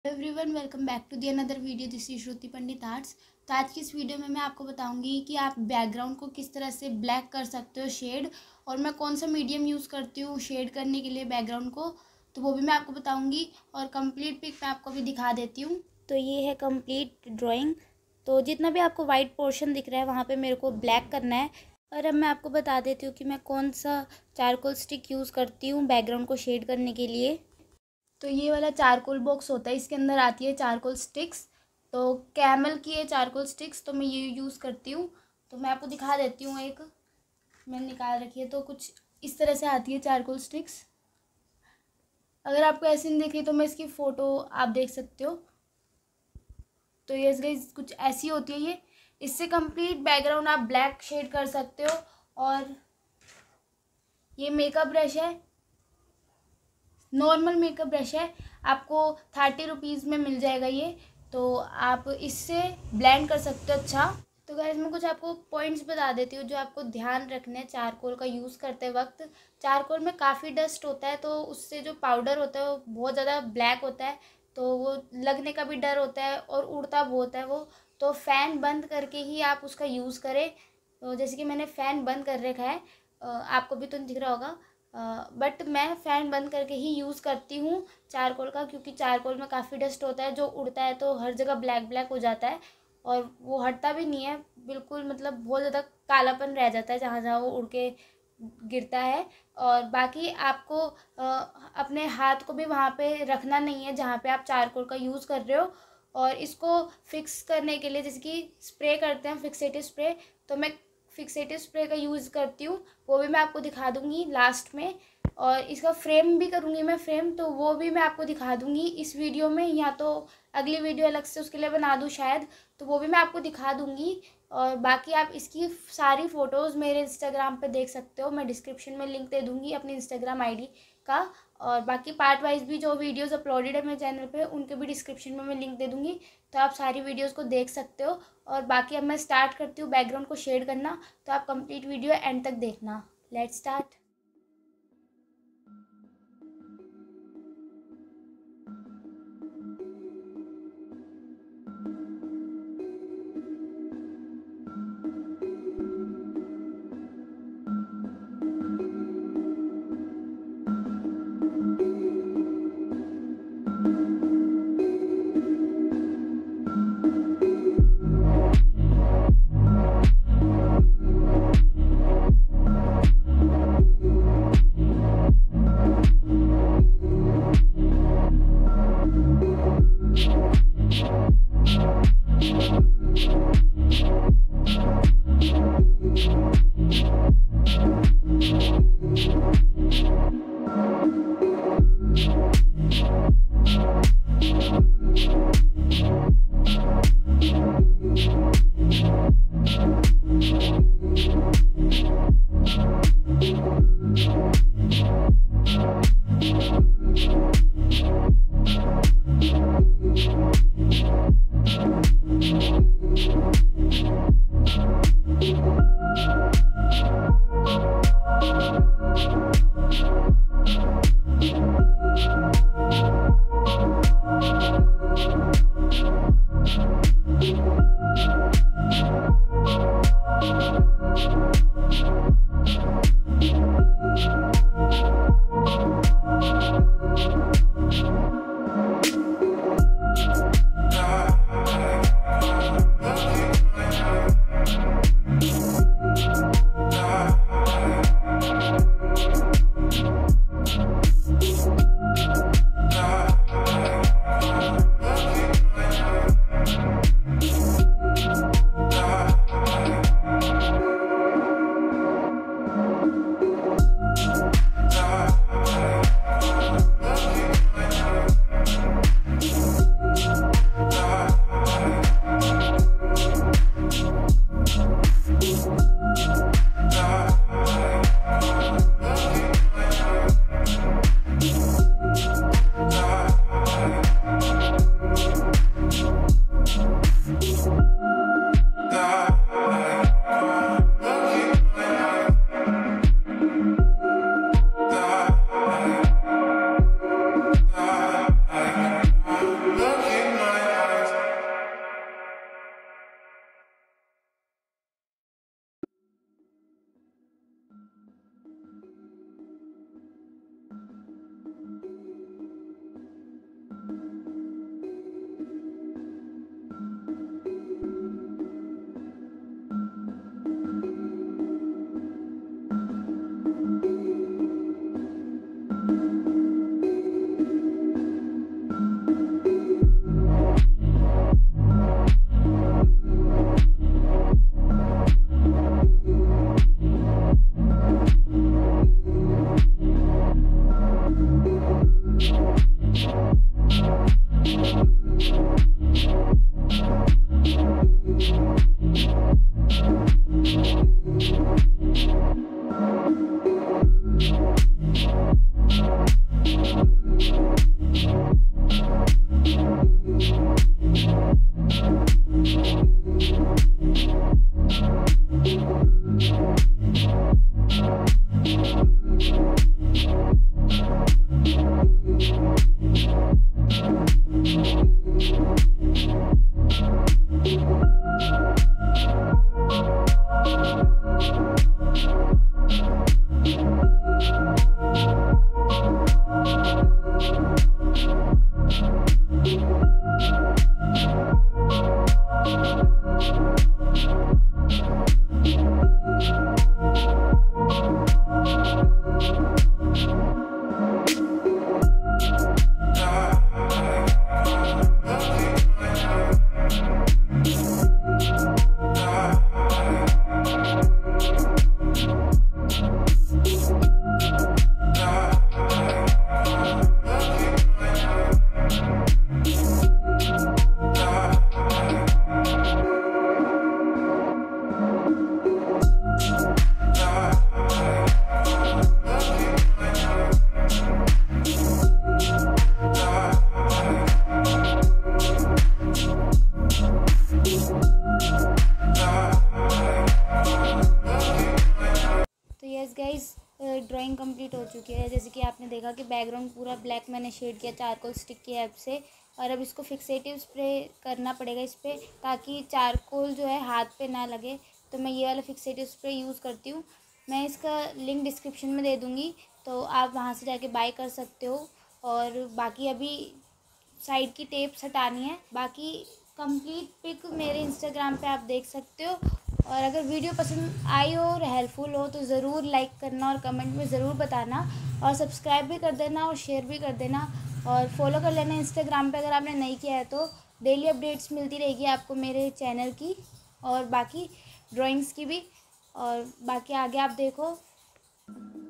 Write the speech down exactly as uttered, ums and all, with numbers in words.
Everyone welcome back to the another video. This is Shruti Pandit arts. तो आज की इस वीडियो में मैं आपको बताऊंगी कि आप बैकग्राउंड को किस तरह से ब्लैक कर सकते हो शेड, और मैं कौन सा मीडियम यूज़ करती हूँ शेड करने के लिए बैकग्राउंड को, तो वो भी मैं आपको बताऊंगी। और कंप्लीट पिक मैं आपको भी दिखा देती हूँ। तो ये है कंप्लीट ड्राइंग। तो जितना भी आपको वाइट पोर्शन दिख रहा है वहाँ पर मेरे को ब्लैक करना है। और अब मैं आपको बता देती हूँ कि मैं कौन सा चारकोल स्टिक यूज़ करती हूँ बैकग्राउंड को शेड करने के लिए। तो ये वाला चारकोल बॉक्स होता है, इसके अंदर आती है चारकोल स्टिक्स। तो कैमल की है चारकोल स्टिक्स, तो मैं ये यूज़ करती हूँ। तो मैं आपको दिखा देती हूँ, एक मैंने निकाल रखी है। तो कुछ इस तरह से आती है चारकोल स्टिक्स। अगर आपको ऐसे नहीं दिख रही तो मैं इसकी फ़ोटो आप देख सकते हो। तो ये गाइस कुछ ऐसी होती है ये। इससे कंप्लीट बैकग्राउंड आप ब्लैक शेड कर सकते हो। और ये मेकअप ब्रश है, नॉर्मल मेकअप ब्रश है, आपको थर्टी रुपीज़ में मिल जाएगा ये। तो आप इससे ब्लेंड कर सकते हो अच्छा। तो गाइस मैं कुछ आपको पॉइंट्स बता देती हूँ जो आपको ध्यान रखना है चारकोल का यूज़ करते वक्त। चारकोल में काफ़ी डस्ट होता है, तो उससे जो पाउडर होता है वो बहुत ज़्यादा ब्लैक होता है, तो वो लगने का भी डर होता है और उड़ता बहुत है वो। तो फ़ैन बंद करके ही आप उसका यूज़ करें। तो जैसे कि मैंने फ़ैन बंद कर रखा है, आपको भी तो दिख रहा होगा, बट uh, मैं फ़ैन बंद करके ही यूज़ करती हूँ चारकोल का, क्योंकि चारकोल में काफ़ी डस्ट होता है जो उड़ता है, तो हर जगह ब्लैक ब्लैक हो जाता है और वो हटता भी नहीं है बिल्कुल। मतलब बहुत ज़्यादा कालापन रह जाता है जहाँ जहाँ वो उड़ के गिरता है। और बाकी आपको आ, अपने हाथ को भी वहाँ पे रखना नहीं है जहाँ पे आप चारकोल का यूज़ कर रहे हो। और इसको फिक्स करने के लिए जैसे कि स्प्रे करते हैं फिक्सेटिव स्प्रे, तो मैं फिक्सेटिव स्प्रे का यूज़ करती हूँ, वो भी मैं आपको दिखा दूँगी लास्ट में। और इसका फ्रेम भी करूँगी मैं फ्रेम, तो वो भी मैं आपको दिखा दूँगी इस वीडियो में, या तो अगली वीडियो अलग से उसके लिए बना दूँ शायद, तो वो भी मैं आपको दिखा दूँगी। और बाकी आप इसकी सारी फ़ोटोज़ मेरे इंस्टाग्राम पे देख सकते हो, मैं डिस्क्रिप्शन में लिंक दे दूँगी अपनी इंस्टाग्राम आईडी का। और बाकी पार्ट वाइज भी जो वीडियोज़ अपलोडेड है मेरे चैनल पे उनके भी डिस्क्रिप्शन में मैं लिंक दे दूँगी, तो आप सारी वीडियोज़ को देख सकते हो। और बाकी अब मैं स्टार्ट करती हूँ बैकग्राउंड को शेड करना, तो आप कंप्लीट वीडियो एंड तक देखना। Let's start. Yes guys, drawing complete हो चुकी है। जैसे कि आपने देखा कि बैकग्राउंड पूरा ब्लैक मैंने शेड किया चारकोल स्टिक की हेल्प से। और अब इसको फिक्सेटिव स्प्रे करना पड़ेगा इस पर, ताकि चारकोल जो है हाथ पे ना लगे। तो मैं ये वाला फिक्सेटिव स्प्रे यूज़ करती हूँ। मैं इसका लिंक डिस्क्रिप्शन में दे दूँगी, तो आप वहाँ से जाके बाय कर सकते हो। और बाकी अभी साइड की टेप्स हटानी है। बाकी कंप्लीट पिक मेरे इंस्टाग्राम पे आप देख सकते हो। और अगर वीडियो पसंद आई हो और हेल्पफुल हो तो ज़रूर लाइक करना और कमेंट में ज़रूर बताना। और सब्सक्राइब भी कर देना और शेयर भी कर देना। और फॉलो कर लेना इंस्टाग्राम पे अगर आपने नहीं किया है तो। डेली अपडेट्स मिलती रहेगी आपको मेरे चैनल की और बाकी ड्राइंग्स की भी। और बाकी आगे आप देखो।